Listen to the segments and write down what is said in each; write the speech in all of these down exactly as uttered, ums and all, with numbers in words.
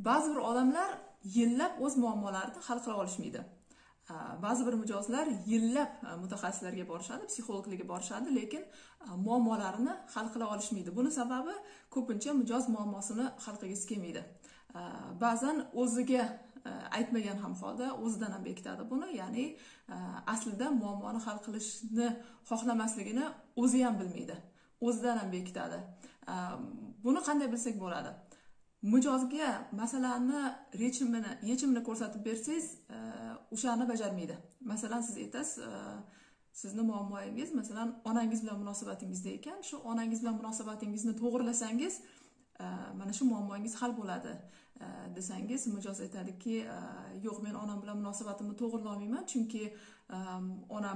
Ba'zi bir odamlar yillab o'z muammolarini hal qila olishmaydi. Ba'zi bir mijozlar yillab mutaxassislarga borishadi, psixologlarga borishadi, lekin muammolarini hal qila olishmaydi. Buning sababi ko'pincha mijoz muammosini hal qilgisi kelmaydi. Ba'zan o'ziga aytmagan ham holda o'zidan ham bekitadi buni, ya'ni aslida muammoni hal qilishni xohlamasligini o'zi ham bilmaydi. O'zidan ham bekitadi. Buni qanday bilsak bo'ladi? Mijozga masalani yechimini yechimini ko'rsatib bersangiz, o'shani bajarmaydi. Masalan, siz aytasiz, sizni muammoingiz masalan onangiz bilan munosabatingizda ekan, shu onangiz bilan munosabatingizni to'g'rilasangiz, mana shu muammoingiz hal bo'ladi desangiz, mijoz aytadiki, yo'q, men onam bilan munosabatimni to'g'rilay olmayman, chunki onam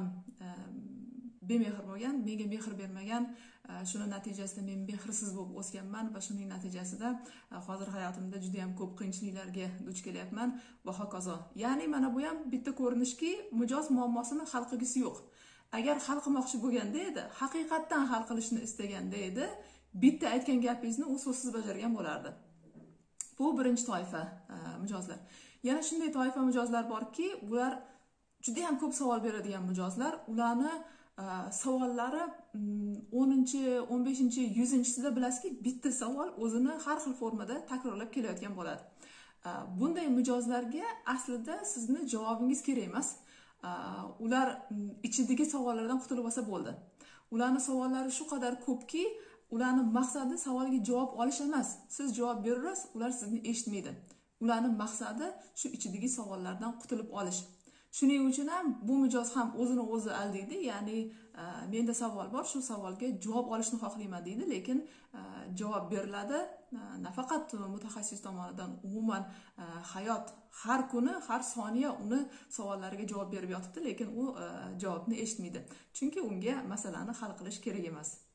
bemehr bo'lgan, menga mehr bermagan, shuning natijasida men mehrsiz bo'lib o'sganman va shuning natijasida hozir hayotimda juda ham ko'p qiyinchiliklarga duch kelyapman va hokazo. Ya'ni mana bu ham bitta ko'rinishki, mijoz muammosini hal qilgisi yo'q. Agar hal qilmoqchi bo'lganda edi, haqiqatdan hal qilishni istaganda edi, bitta aytgan gapingizni u so'zsiz bajargan bo'lardi. Bu birinchi toifa mijozlar. Yana shunday toifa mijozlar borki, ular juda ham ko'p savol beradigan mijozlar. Ularni savollari o'ninchi, o'n beshinchi, yuzinchida bilasizki, bitta savol o'zini har xil formada takrorlab kelayotgan bo'ladi. Bunday mijozlarga aslida sizni javobingiz kerak emas. Ular ichidagi savollardan qutulib olsa bo'ldi. Ularning savollari shu qadar ko'pki, ularning maqsadi savolga javob olish emas. Siz javob berasiz, ular sizni eshitmaydi. Ularning maqsadi shu ichidagi savollardan qutulib olish. Shuning uchun ham bu mijoz ham o'zini o'zi aldaydi, ya'ni menda savol bor, shu savolga javob olishni xohlayman deydi, lekin javob beriladi. Nafaqat mutaxassis tomonidan, umuman hayot har kuni, har soniya uni savollariga javob berib yotibdi, lekin u javobni eshitmaydi. Chunki unga masalani hal qilish kerak emas.